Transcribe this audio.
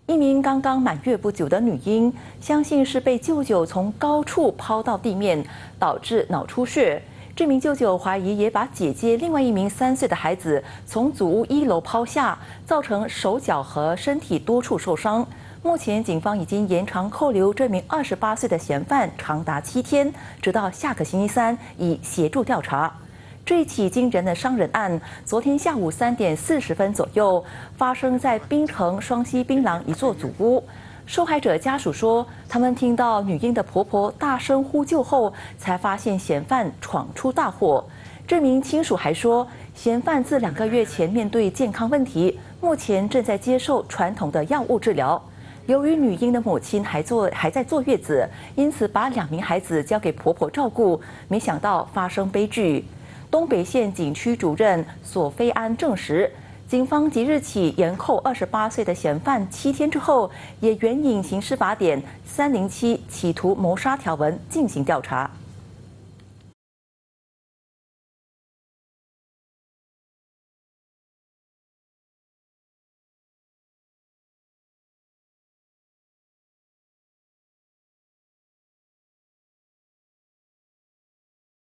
一名刚刚满月不久的女婴，相信是被舅舅从高处抛到地面，导致脑出血。这名舅舅怀疑也把姐姐另外一名3岁的孩子从祖屋1楼抛下，造成手脚和身体多处受伤。目前，警方已经延长扣留这名28岁的嫌犯长达7天，直到下个星期3，以协助调查。这一起惊人的伤人案，昨天下午3点40分左右，发生在槟城双溪槟榔一座祖屋。受害者家属说，他们听到女婴的婆婆大声呼救后，才发现嫌犯闯出大祸。这名亲属还说，嫌犯自2个月前面对健康问题，目前正在接受传统的药物治疗。由于女婴的母亲还在坐月子，因此把2名孩子交给婆婆照顾，没想到发生悲剧。东北县警区主任索菲安证实，警方即日起延扣28岁的嫌犯7天之后，也援引刑事法典307企图谋杀条文进行调查。